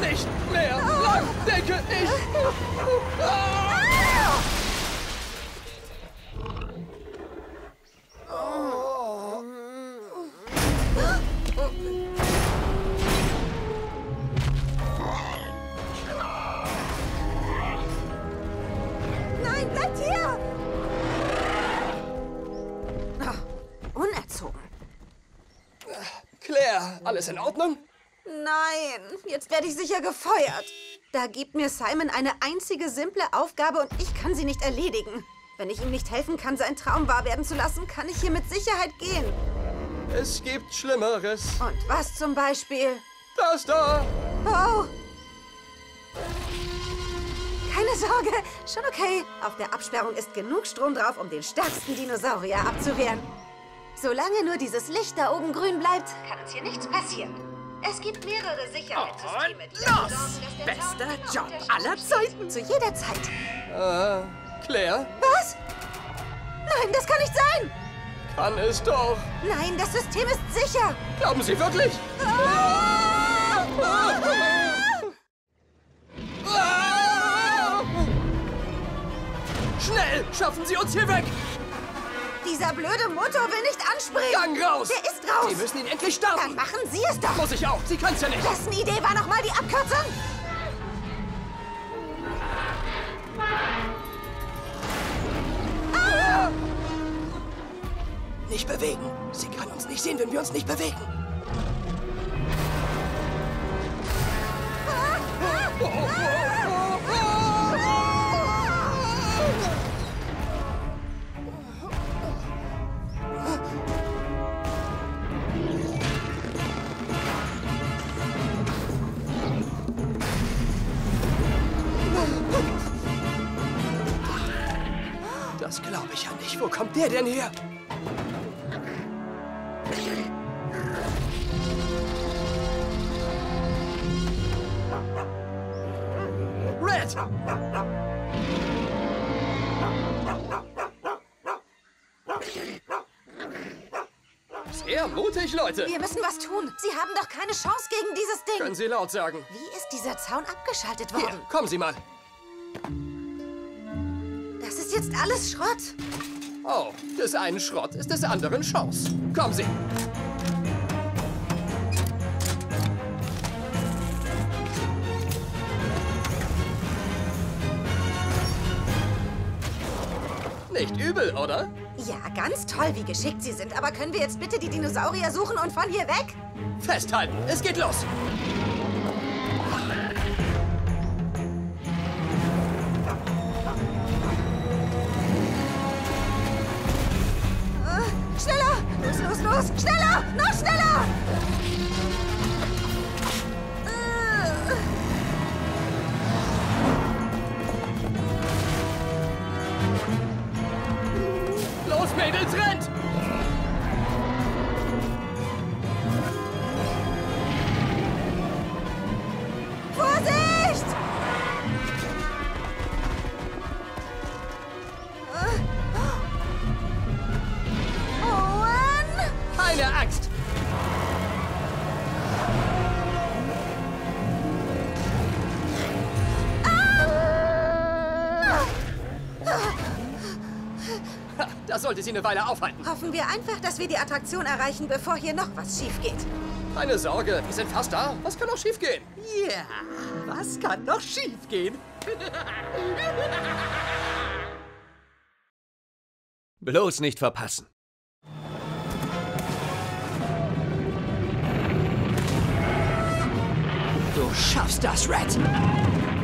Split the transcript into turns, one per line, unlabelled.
Nicht mehr lang, denke ich.
Nein, bleibt hier! Oh, unerzogen.
Claire, alles in Ordnung?
Nein, jetzt werde ich sicher gefeuert. Da gibt mir Simon eine einzige simple Aufgabe und ich kann sie nicht erledigen. Wenn ich ihm nicht helfen kann, seinen Traum wahr werden zu lassen, kann ich hier mit Sicherheit gehen.
Es gibt Schlimmeres.
Und was zum Beispiel?
Das da!
Oh! Keine Sorge, schon okay. Auf der Absperrung ist genug Strom drauf, um den stärksten Dinosaurier abzuwehren. Solange nur dieses Licht da oben grün bleibt, kann uns hier nichts passieren. Es gibt mehrere Sicherheitssysteme, die dafür sorgen, dass der
Bester
Zaun immer
Job
unterstützt
aller
wird.
Zeiten.
Zu jeder Zeit.
Claire?
Was? Nein, das kann nicht sein!
Kann es doch.
Nein, das System ist sicher!
Glauben Sie wirklich? Schnell! Schaffen Sie uns hier weg!
Dieser blöde Motor will nicht anspringen!
Gang raus!
Der ist raus!
Sie müssen ihn endlich
Dann
starten!
machen Sie es doch!
Muss ich auch! Sie kann's ja nicht!
Wessen Idee war nochmal die Abkürzung?
Nicht bewegen! Sie kann uns nicht sehen, wenn wir uns nicht bewegen! Das glaube ich ja nicht. Wo kommt der denn her? Red! Sehr mutig, Leute!
Wir müssen was tun. Sie haben doch keine Chance gegen dieses Ding.
Können Sie laut sagen.
Wie ist dieser Zaun abgeschaltet
Hier,
worden?
kommen Sie mal.
Das ist jetzt alles Schrott.
Oh, des einen Schrott ist des anderen Chance. Kommen Sie. Nicht übel, oder?
Ja, ganz toll, wie geschickt Sie sind. Aber können wir jetzt bitte die Dinosaurier suchen und von hier weg?
Festhalten, es geht los.
Schneller! Los, los, los! Schneller! Noch schneller!
Los, Mädels, rennt!
Vorsicht! Owen!
Keine Angst! Ha, das sollte Sie eine Weile aufhalten.
Hoffen wir einfach, dass wir die Attraktion erreichen, bevor hier noch was schief geht.
Keine Sorge, wir sind fast da. Was kann noch schief gehen?
Ja, was kann noch schiefgehen?
Bloß nicht verpassen.
Du schaffst das, Red.